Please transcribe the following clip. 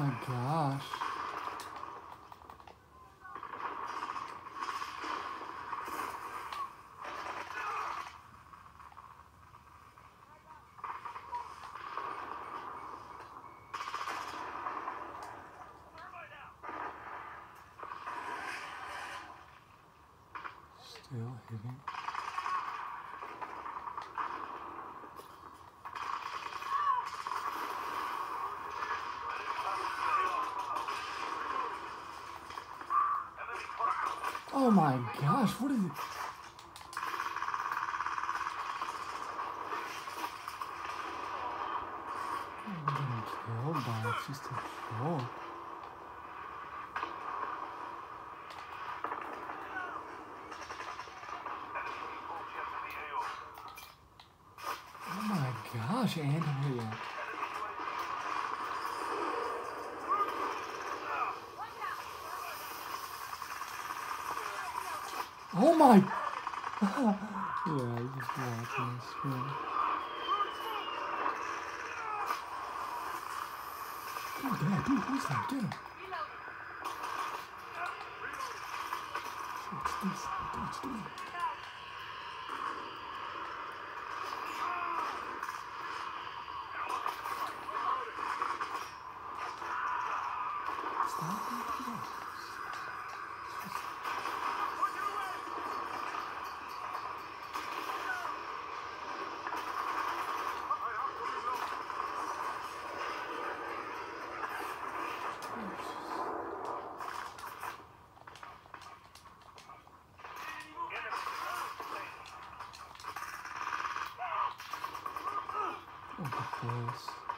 my gosh. Still hitting. Oh my gosh, what is it? I'm getting killed by it's just a troll. Oh my gosh, Andrea. Oh my! Yeah, I just watching the screen. Dude, there, dude, who's that? Get him! What's this? What's doing? Stop it! Look at this.